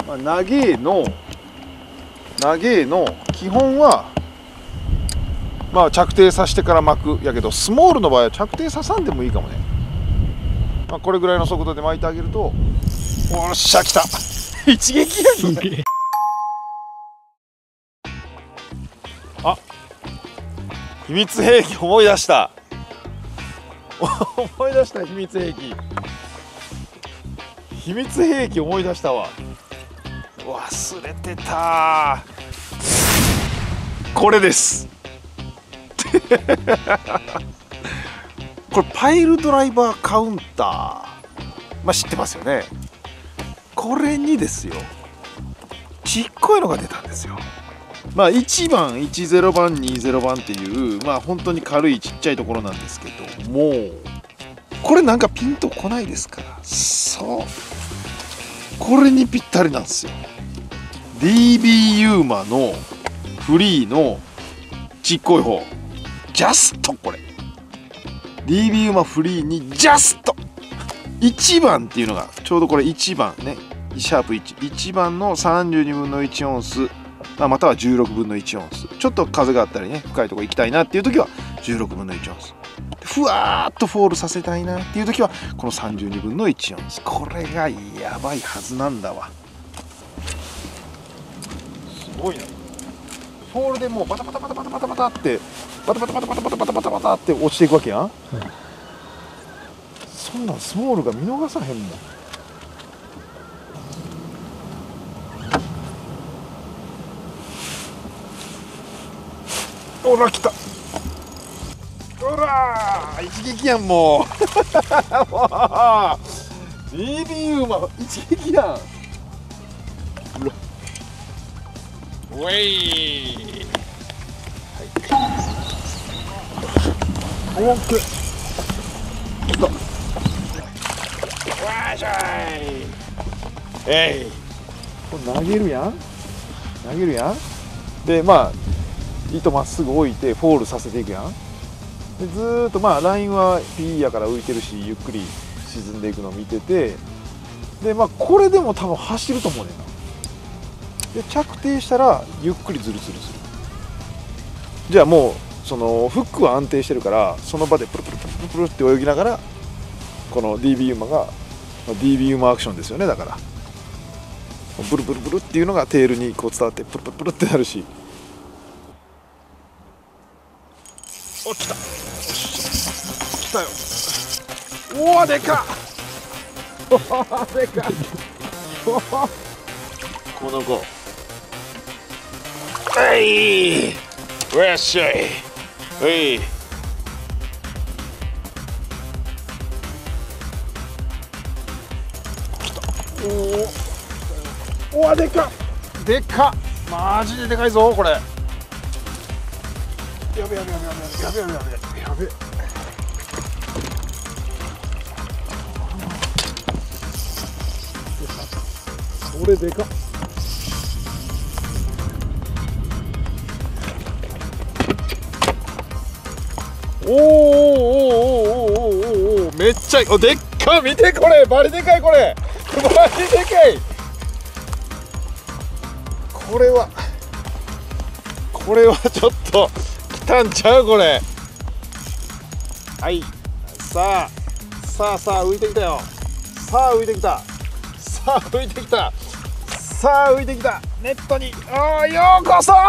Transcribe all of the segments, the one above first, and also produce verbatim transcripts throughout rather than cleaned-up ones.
まあ、長えの長えの基本はまあ着底させてから巻くやけど、スモールの場合は着底ささんでもいいかもね。まあ、これぐらいの速度で巻いてあげると、おっしゃ来た一撃やんね。あ、秘密兵器思い出した思い出した秘密兵器秘密兵器思い出したわ。忘れてた。これですこれパイルドライバーカウンター、まあ知ってますよね。これにですよ、ちっこいのが出たんですよ。まあいちばん、じゅうばん、にじゅうばんっていうまあ本当に軽いちっちゃいところなんですけども、これなんかピンとこないですから、そうこれにぴったりなんですよ。 ディービー ユーマのフリーのちっこい方、ジャスト、これ ディービー ユーマフリーにジャストいちばんっていうのがちょうどこれいちばんね、シャープいち、いちばんのさんじゅうにぶんのいちオンス、まあ、またはじゅうろくぶんのいちオンス、ちょっと風があったりね、深いところ行きたいなっていう時はじゅうろくぶんのいちオンス、ふわーっとフォールさせたいなっていう時はこのさんじゅうにぶんのいちオンス、これがやばいはずなんだわ。すごいな。フォールでもうバタバタバタバタバタバタってバタバタバタバタバタバタバタバタって落ちていくわけやん、はい、そんなんスモールが見逃さへんもん。ほら来た、ほら一撃やんもうディービー ユーマ一撃やん。ウェイ、オッケー、来た、わーしゃい、えい、これ投げるやん、投げるやんで、まあ糸まっすぐ置いてフォールさせていくやん。でずーっとまあラインは ピー やから浮いてるし、ゆっくり沈んでいくのを見てて、でまあこれでも多分走ると思うねんな。で着底したらゆっくりズルズルズル、じゃあもうそのフックは安定してるから、その場でプルプルプルプルプルって泳ぎながら、この ディービー ユーマが ディービー ユーマアクションですよね。だからブルブルブルっていうのがテールにこう伝わってプルプルプルってなるし、お、来た、来たよ、おおでかっおーでかっこの子、はい、よっしゃい、はい、来た、おお、おわでかっ、でかっ、マジででかいぞこれ。やべやべやべやべやべやべやべやべ、これでかっ、おーおーおーおーおーおーおー、めっちゃおでっか、見てこれ、バリでかい、これバリでかい、これはこれはちょっと来たんちゃうこれ。はい、さあさあさあ浮いてきたよ、さあ浮いてきた、さあ浮いてきた、さあ浮いてきた、ネットに、おー、ようこそ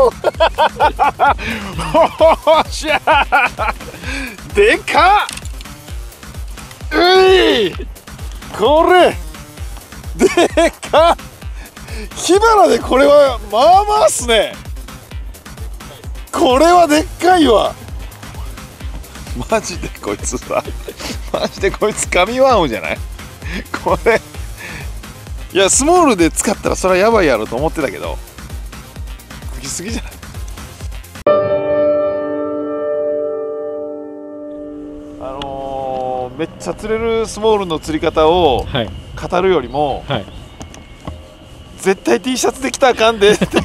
おっしゃー、でかっ、うい、これでかっ、火花でこれはまあまあっすね。これはでっかいわ、マジでこいつさマジでこいつ神ワンオじゃないこれ。いやスモールで使ったらそれはやばいやろと思ってたけど、吹きすぎじゃない。あのー、めっちゃ釣れるスモールの釣り方を語るよりも、はいはい、絶対 T シャツで着たらあかんでって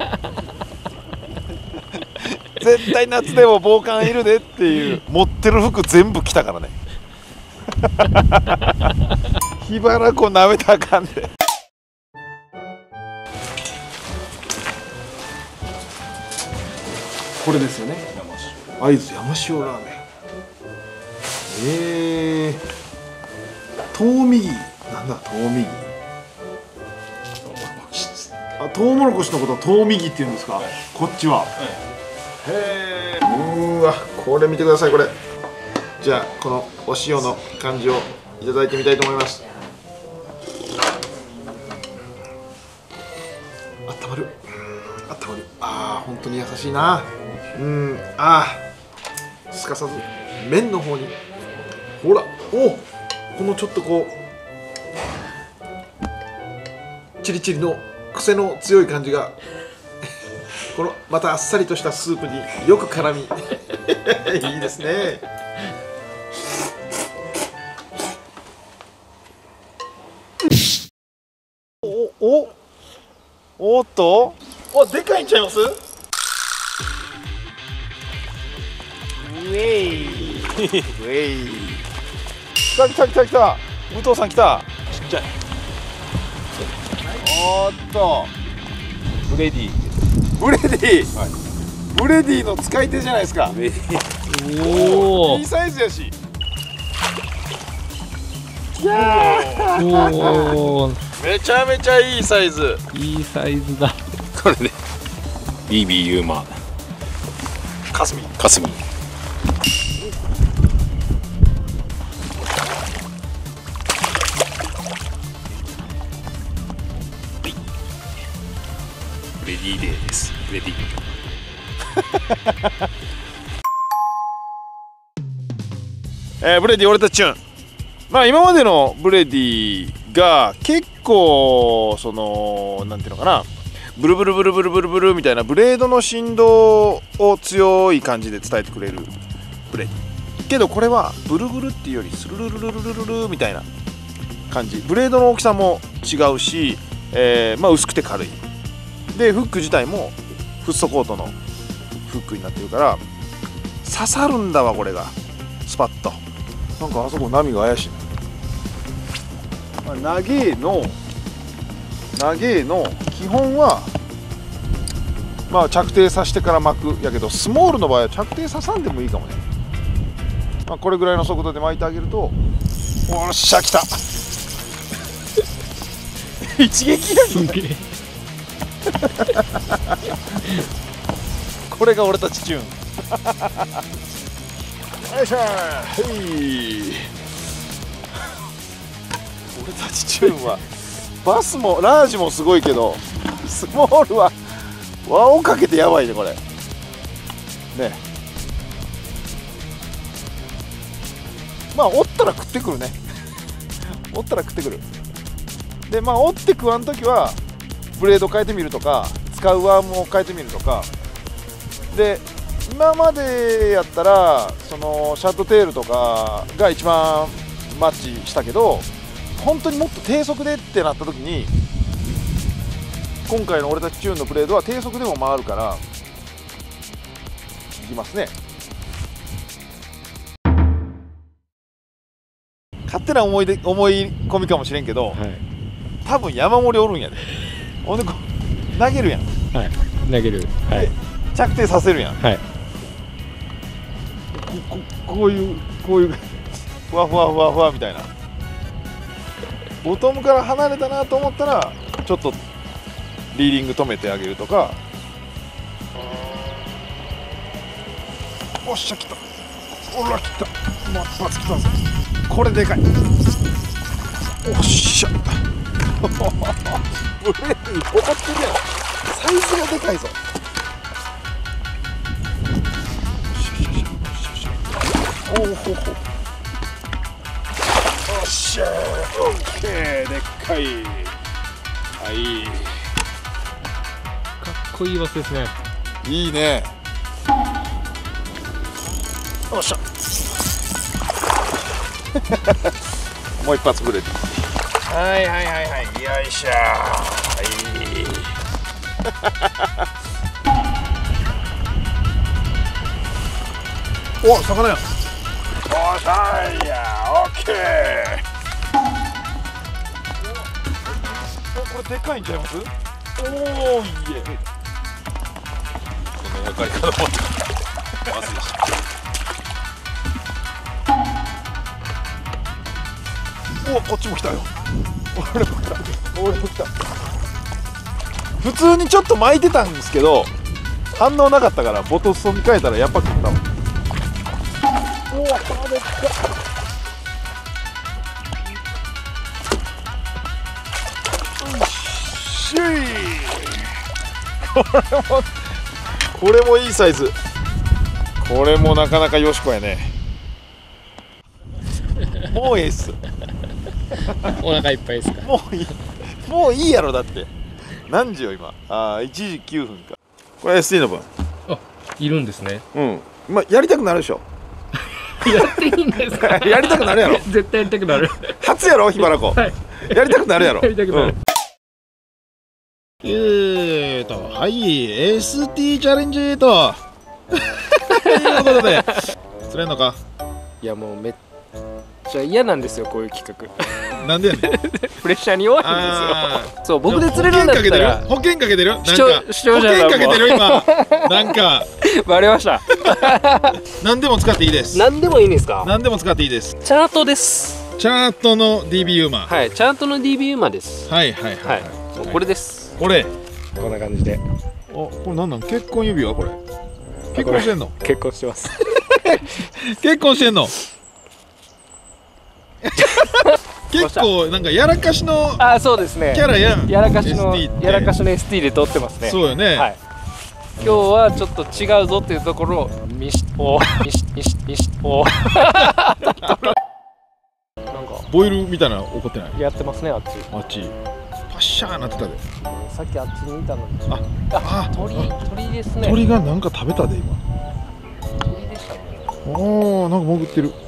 絶対夏でも防寒いるでっていう持ってる服全部着たからね火花粉なめたらあかんで。 これですよね。会津山塩ラーメン。ええー、トウミギ、なんだトウミギ。あ、トウモロコシのことをトウミギって言うんですか、はい、こっちは、はい、へえ。うーわ、これ見てください。これじゃあこのお塩の感じをいただいてみたいと思います。あったまる、あったまる。ああ、本当に優しいな。うん、ああ、すかさず麺の方に、ほら、お、このちょっとこうチリチリの癖の強い感じがこのまたあっさりとしたスープによく絡みいいですね。おおおっと、お、でかいんちゃいます？ウェイウェイ。来た来た来た来た、武藤さん来た。ちっちゃい。おーっと、ブレディ、ブレディ、はい、ブレディの使い手じゃないですか。おお、いいサイズやし。いやー、めちゃめちゃいいサイズ。 いいサイズだ。 これね、ビービーユーマかすみかすみ。レディーデーです。レディーえー、ブレディ俺たちチューン。まあ今までのブレディが結構そのなんていうのかな、ブルブルブルブルブルブルみたいなブレードの振動を強い感じで伝えてくれるブレディけど、これはブルブルっていうよりスルルルルルルルルみたいな感じ。ブレードの大きさも違うし、えー、まあ薄くて軽いで、フック自体もフッ素コートのフックになってるから刺さるんだわ、これがスパッと。なんかあそこ波が怪しいな。まあ、長えの長えの基本はまあ着底させてから巻くやけど、スモールの場合は着底ささんでもいいかもね。まあ、これぐらいの速度で巻いてあげると、おっしゃ来た一撃やんけこれが俺たちチューンよいしょー、はい俺たちチューンはバスもラージもすごいけど、スモールは輪をかけてやばいねこれね。まあ折ったら食ってくるね折ったら食ってくる。でまあ折って食わんときはブレード変えてみるとか、使うワームを変えてみるとかで、今までやったらそのシャットテールとかが一番マッチしたけど、本当にもっと低速でってなった時に、今回の俺たちチューンのブレードは低速でも回るからいきますね。勝手な思いで思い込みかもしれんけど、はい、多分山盛りおるんやで。ほんでこう投げるやん、 はい、投げる、はい、 着底させるやん、はい、こ, こ, こういうこういうふわふわふわふわみたいな。ボトムから離れたなと思ったらちょっとリーディング止めてあげるとか。おっしゃ来た、おら来た、真っ発来たぞ。これでかい。おっしゃブレーキ怒ってるやん。サイズがでかいぞ。おおほほ。おっしゃー、オッケー、でっかい。はい、 かっこいいバスですね。 いいね。おっしゃもう一発ブレーキ。はいはいはいはい、よいしょー。はいお、魚や。おさいや、オッケー。お、これでかいんちゃいます？おお、いいえ。 描かれ方もまずいし。 お、こっちも来たよ。俺も来た。俺も来た。普通にちょっと巻いてたんですけど反応なかったからボトストに変えたらやっぱ食ったわ。おお、食べた。しゅい。これもこれもいいサイズ。これもなかなかよしこやね。もうええっす。 お腹いっぱいですか。 もういい。もういいやろ。だって何時よ今。ああ、いちじきゅうふんか。これ エスティー の分。 あ、いるんですね。 うん。まあやりたくなるでしょ。 やっていいんですか。 やりたくなるやろ。 絶対やりたくなる。 初やろ、ひばらこ。 はい。 やりたくなるやろ。 やりたくなる。 えーと、はい、エスティー チャレンジと。ということで、釣れんのか。 いやもうめっちゃ嫌なんですよこういう企画。 なんでやねん。 プレッシャーに弱いんあですよ。そう僕で釣れるんだったら保険かけてる。保険視聴かけてる。なんか視聴者保険かけてるも今。なんかバレました。 何でも使っていいです。 何でもいいんですか。 何でも使っていいです。 チャートです。 チャートの ディービー ウーマン。 はいチャートの ディービー ウーマンです。 はいはいはいははいい。 もうこれです。 これ。 こんな感じであ、これなんなん、結婚指輪これ。結婚してんの。 結婚してます。 結婚してんの。結構なんかやらかしのあそうですね。 キャラやん。 やらかしのエスティー ってやらかしの エスティー で撮ってますね。 そうよね。 はい。今日はちょっと違うぞっていうところを見しお見し見し見しおなんかボイルみたいなの起こってない。 やってますねあっち。 あっちパッシャーなってたで。 さっきあっちにいたのに。 あああ鳥鳥ですね。 鳥がなんか食べたで今。 鳥でしたね。 おお、なんか潜ってる。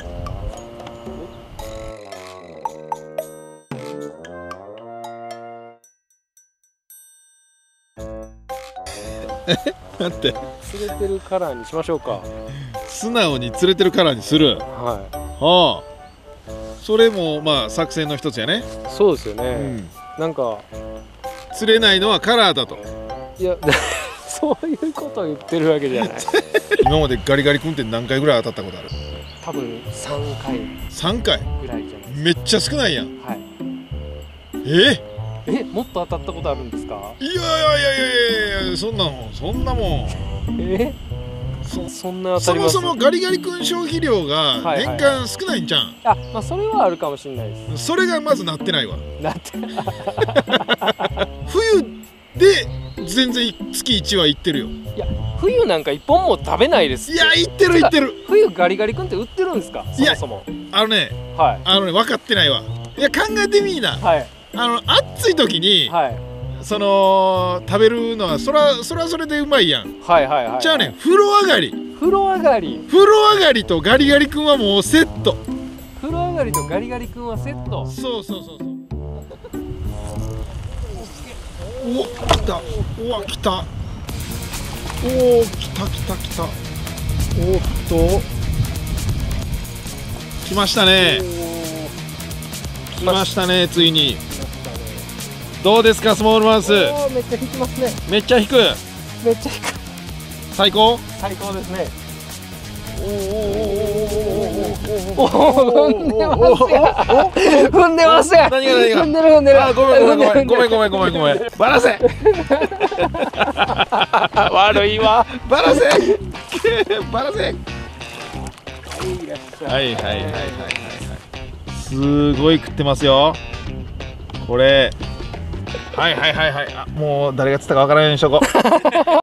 待って、 釣れてるカラーにしましょうか。 素直に釣れてるカラーにする。 ははあ、それもまあ作戦の一つやね。 い。そうですよね。 うん、 なんか釣れないのはカラーだと。 いやそういうことを言ってるわけじゃない。 今までガリガリ君って何回ぐらい当たったことある。 多分さんかいさんかい。 ぐらいじゃない。 めっちゃ少ないやん。 はい。 ええもっと当たったことあるんですか。 いやいやいやいやいや、そんなもんそんなもん。 えそそんな当たそります。 もそもガリガリ君消費量がはいはい年間少ないんじゃん。 あまあそれはあるかもしれないです。 それがまずなってないわ。 だって冬で全然月いちはいってるよ。 いや冬なんか一本も食べないですって。 いや、いってるいってる。 冬ガリガリ君って売ってるんですか。そいやもそも。 あのね、 はいあのね、分かってないわ。いや、考えてみいな。 はいあの暑い時に、 はいその食べるのはそらそらそれでうまいやん。 はいはいはい。 じゃあね、風呂上がり風呂上がり風呂上がりとガリガリ君はもうセット。 風呂上がりとガリガリ君はセット。 そうそうそうそう。お、来た。うわ、来た。おお、来た来た来た。おっと来ましたね。来ましたね、ついに。どうですか、スモールマウス。 おーめっちゃ引きますね。 めっちゃ引く。 めっちゃ引く。 最高。 最高ですね。 おおおお踏んでますやん。踏んでますやん。 何が何が踏んでる踏んでる。 あ、ごめんごめんごめんごめんごめんごめんごめん。バラせ。 悪いわ。 バラせ。バラせ。はいはいはいはいはいはい。すごい食ってますよ。これ。はいはいはいはい。あ、もう誰が釣ったかわからないようにしとこう。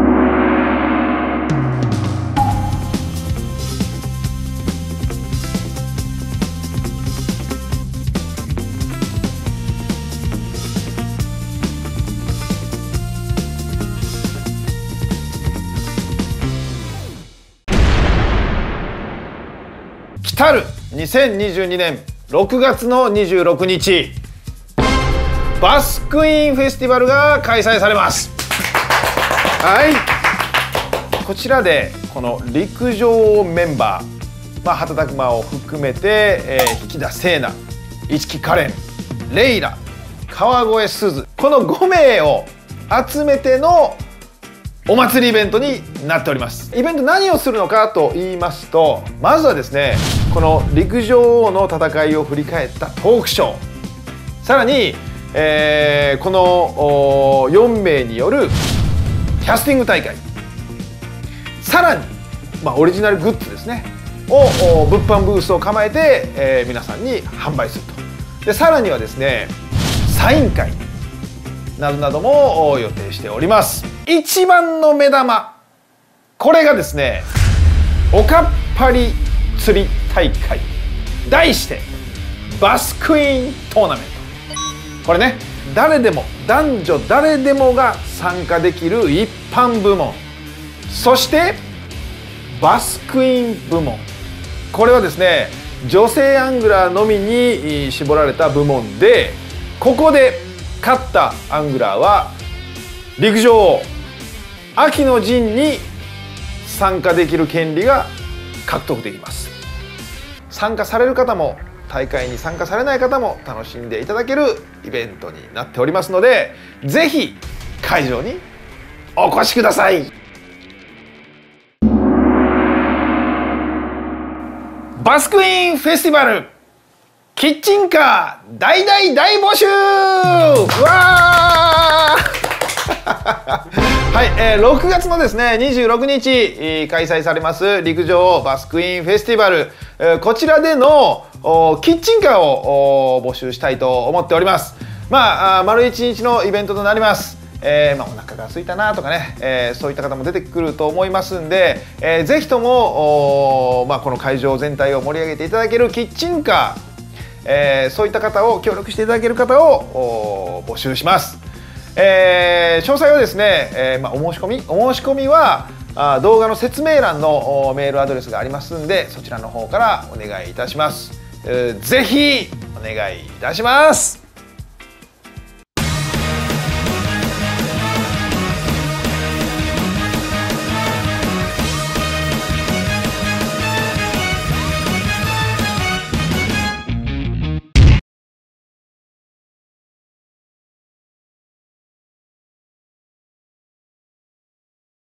来たるにせんにじゅうにねんろくがつのにじゅうろくにち、バスクイーンフェスティバルが開催されます。はい、こちらでこの陸上メンバー、まあ、畑拓磨を含めて、えー、引田聖奈、市來カレン、レイラ、川越すず、このごめいを集めてのお祭りイベントになっております。イベント何をするのかと言いますと、まずはですね、この陸上王の戦いを振り返ったトークショー、さらに、えー、このよんめいによるキャスティング大会、さらに、まあ、オリジナルグッズですねを物販ブースを構えて、えー、皆さんに販売すると。でさらにはですね、サイン会などなども予定しております。一番の目玉、これがですね、おかっぱり釣り大会、題してバスクイーントーナメント。これね、誰でも男女誰でもが参加できる一般部門、そしてバスクイーン部門、これはですね、女性アングラーのみに絞られた部門で、ここで勝ったアングラーは陸上王秋の陣に参加できる権利が獲得できます。参加される方も大会に参加されない方も楽しんでいただけるイベントになっておりますので、ぜひ会場にお越しください。バスクイーンフェスティバルキッチンカー大大大募集。わーはい、えー、ろくがつのですねにじゅうろくにち、えー、開催されます陸上バスクイーンフェスティバル、えー、こちらでのキッチンカーを募集したいと思っております。まあ丸一日のイベントとなります。えーまあ、お腹が空いたなとかね、えー、そういった方も出てくると思いますんで、えー、ぜひとも、まあ、この会場全体を盛り上げていただけるキッチンカー、えー、そういった方を協力していただける方を募集します。えー、詳細はですね、えーまあ、お申し込みお申し込みはあ動画の説明欄のメールアドレスがありますんで、そちらの方からお願いいたします。えー、ぜひお願いいたします。